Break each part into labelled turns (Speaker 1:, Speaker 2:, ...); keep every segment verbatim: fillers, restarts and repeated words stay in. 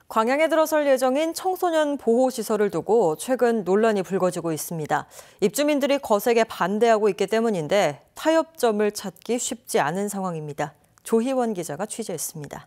Speaker 1: 광양에 들어설 예정인 청소년 보호시설을 두고 최근 논란이 불거지고 있습니다. 입주민들이 거세게 반대하고 있기 때문인데 타협점을 찾기 쉽지 않은 상황입니다. 조희원 기자가 취재했습니다.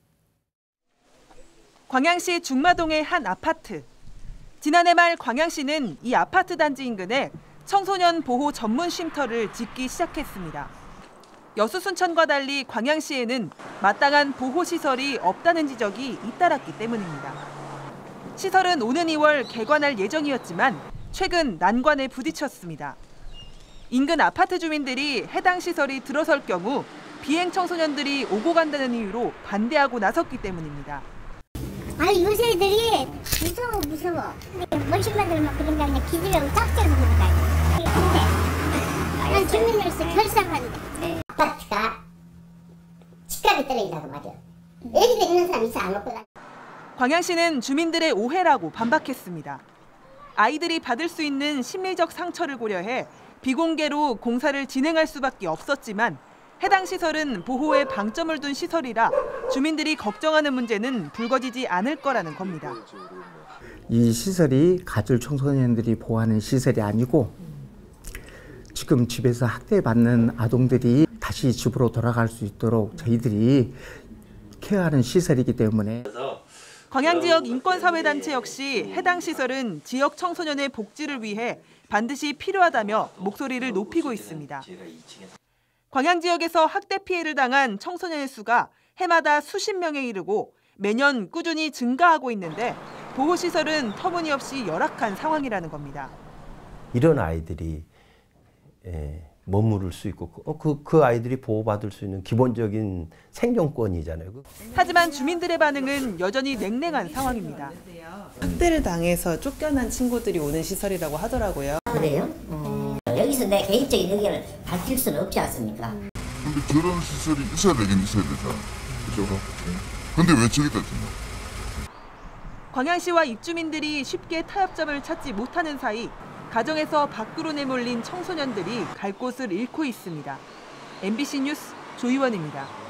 Speaker 2: 광양시 중마동의 한 아파트. 지난해 말 광양시는 이 아파트 단지 인근에 청소년 보호 전문 쉼터를 짓기 시작했습니다. 여수 순천과 달리 광양시에는 마땅한 보호시설이 없다는 지적이 잇따랐기 때문입니다. 시설은 오는 이월 개관할 예정이었지만 최근 난관에 부딪혔습니다. 인근 아파트 주민들이 해당 시설이 들어설 경우 비행 청소년들이 오고 간다는 이유로 반대하고 나섰기 때문입니다.
Speaker 3: 아니 요새 애들이 무서워 무서워. 머신만들 막 그런다 그냥 기집애고 짝지어서 그런다. 근데 난 주민으로서 결사한다. 아파트가 집값이 떨어진다고 말이야. 애기들 있는 사람 있어 안 먹고 가.
Speaker 2: 광양시는 주민들의 오해라고 반박했습니다. 아이들이 받을 수 있는 심리적 상처를 고려해 비공개로 공사를 진행할 수밖에 없었지만 해당 시설은 보호에 방점을 둔 시설이라 주민들이 걱정하는 문제는 불거지지 않을 거라는 겁니다.
Speaker 4: 이 시설이 가출 청소년들이 보호하는 시설이 아니고 지금 집에서 학대받는 아동들이 다시 집으로 돌아갈 수 있도록 저희들이 케어하는 시설이기 때문에.
Speaker 2: 광양 지역 인권사회단체 역시 해당 시설은 지역 청소년의 복지를 위해 반드시 필요하다며 목소리를 높이고 있습니다. 광양 지역에서 학대 피해를 당한 청소년의 수가 해마다 수십 명에 이르고 매년 꾸준히 증가하고 있는데 보호시설은 터무니없이 열악한 상황이라는 겁니다.
Speaker 5: 이런 아이들이 예, 머무를 수 있고 어, 그, 그 아이들이 보호받을 수 있는 기본적인 생존권이잖아요.
Speaker 2: 하지만 주민들의 반응은 여전히 냉랭한 상황입니다.
Speaker 6: 학대를 당해서 쫓겨난 친구들이 오는 시설이라고 하더라고요.
Speaker 3: 그래요? 음. 여기서 내 개인적인 의견을 밝힐 수는 없지 않습니까?
Speaker 7: 근데 저런 시설이 있어야 되긴 있어야 되잖아. 그죠? 근데 왜 저기다 짓나?
Speaker 2: 광양시와 입주민들이 쉽게 타협점을 찾지 못하는 사이 가정에서 밖으로 내몰린 청소년들이 갈 곳을 잃고 있습니다. 엠비씨 뉴스 조희원입니다.